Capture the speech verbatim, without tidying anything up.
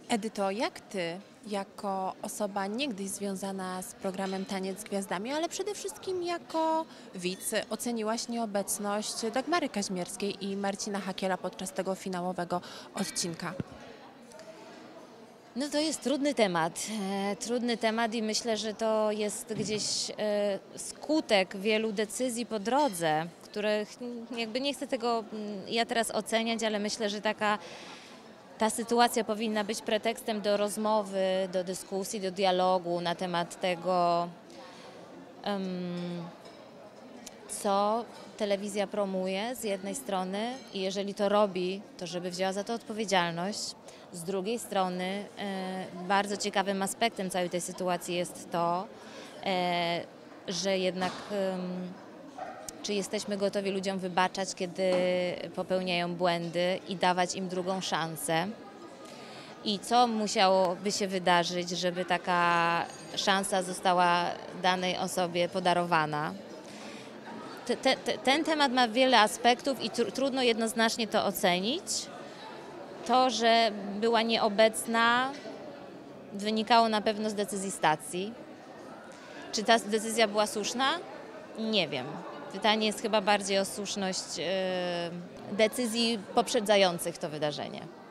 Edyto, jak Ty, jako osoba niegdyś związana z programem Taniec z Gwiazdami, ale przede wszystkim jako widz, oceniłaś nieobecność Dagmary Kaźmierskiej i Marcina Hakiela podczas tego finałowego odcinka? No to jest trudny temat. E, trudny temat i myślę, że to jest gdzieś e, skutek wielu decyzji po drodze, których jakby nie chcę tego mm, ja teraz oceniać, ale myślę, że taka ta sytuacja powinna być pretekstem do rozmowy, do dyskusji, do dialogu na temat tego, em, co telewizja promuje z jednej strony i jeżeli to robi, to żeby wzięła za to odpowiedzialność. Z drugiej strony e, bardzo ciekawym aspektem całej tej sytuacji jest to, e, że jednak em, czy jesteśmy gotowi ludziom wybaczać, kiedy popełniają błędy i dawać im drugą szansę. I co musiałoby się wydarzyć, żeby taka szansa została danej osobie podarowana. Te, te, ten temat ma wiele aspektów i tr trudno jednoznacznie to ocenić. To, że była nieobecna, wynikało na pewno z decyzji stacji. Czy ta decyzja była słuszna? Nie wiem. Pytanie jest chyba bardziej o słuszność yy, decyzji poprzedzających to wydarzenie.